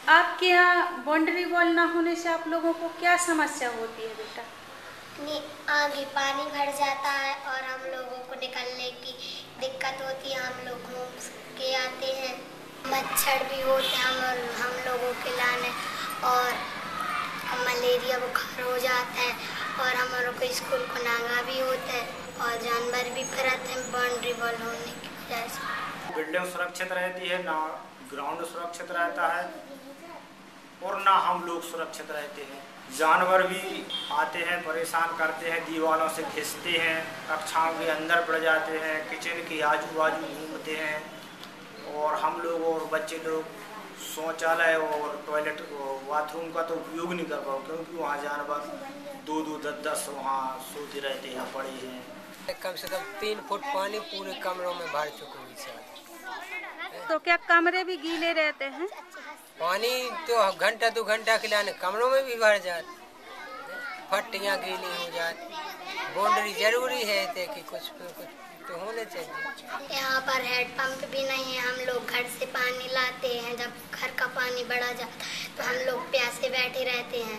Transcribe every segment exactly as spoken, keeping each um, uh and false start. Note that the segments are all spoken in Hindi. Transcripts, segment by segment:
आपके यहाँ बाउंड्री वॉल ना होने से आप लोगों को क्या समस्या होती है बेटा? आगे पानी भर जाता है और हम लोगों को निकलने की दिक्कत होती है। हम लोग घूम के आते हैं, मच्छर भी होते हैं हम हम लोगों के लाने, और मलेरिया बुखार हो जाता है, और हमारों को स्कूल को नागा भी होता है, और जानवर भी फिरते हैं बाउंड्री वॉल होने की वजह से। बिल्डिंग सुरक्षित रहती है, ना ग्राउंड सुरक्षित रहता है और ना हम लोग सुरक्षित रहते हैं। जानवर भी आते हैं, परेशान करते हैं, दीवारों से घिसते हैं, कक्षाओं के अंदर पड़ जाते हैं, किचन के आजू बाजू घूमते हैं, और हम लोग और बच्चे लोग शौचालय और टॉयलेट बाथरूम का तो उपयोग नहीं कर पाओ, क्योंकि वहाँ जानवर दो दो दस दस वहाँ सोते रहते हैं, पड़े हैं। कम से कम तीन फुट पानी पूरे कमरों में भर चुके हैं। तो क्या कमरे भी गीले रहते हैं? पानी तो घंटा दो घंटा खिलाने कमरों में भी भर जाते, फट्टियाँ गीली हो जाती। बाउंड्री जरूरी है कि कुछ कुछ तो होने चाहिए। यहाँ पर हेड पंप भी नहीं है, हम लोग घर से पानी लाते हैं। जब घर का पानी बढ़ा जाता है तो हम लोग प्यासे बैठे रहते हैं।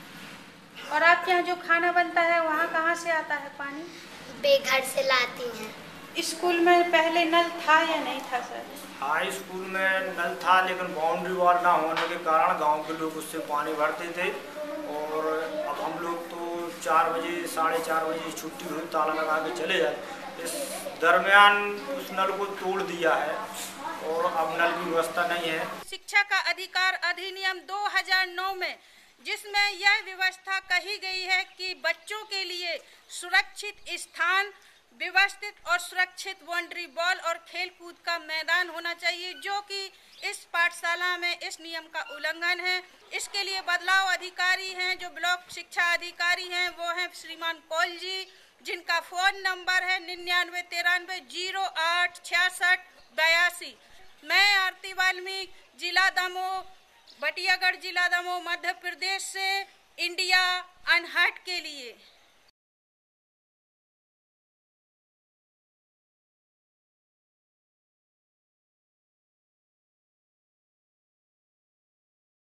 और आपके यहाँ जो खाना बनता है वहाँ कहाँ से आता है पानी? बेघर से लाती हैं। स्कूल में पहले नल था या नहीं था सर? हाँ, स्कूल में नल था, लेकिन बाउंड्री वॉल ना होने के कारण गांव के लोग उससे पानी भरते थे। और अब हम लोग तो चार बजे साढ़े चार बजे छुट्टी हुई, ताला लगा के चले जाए। इस दरमियान उस नल को तोड़ दिया है और अब नल की व्यवस्था नहीं है। शिक्षा का अधिकार अधिनियम दो हज़ार नौ में, जिसमें यह व्यवस्था कही गई है कि बच्चों के लिए सुरक्षित स्थान, व्यवस्थित और सुरक्षित बाउंड्री वॉल और खेल कूद का मैदान होना चाहिए, जो कि इस पाठशाला में इस नियम का उल्लंघन है। इसके लिए बदलाव अधिकारी हैं, जो ब्लॉक शिक्षा अधिकारी हैं, वो हैं श्रीमान कौल जी, जिनका फोन नंबर है निन्यानवे तिरानवे जीरो आठ छियासठ बयासी। मैं आरती वाल्मीकि, जिला दमोह, बटियागढ़ जिला दमोह, मध्य प्रदेश से इंडिया अनहट के लिए।